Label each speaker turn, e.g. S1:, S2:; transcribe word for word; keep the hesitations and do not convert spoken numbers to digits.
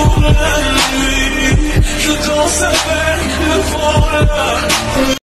S1: jour, la nuit, je danse avec le vent là.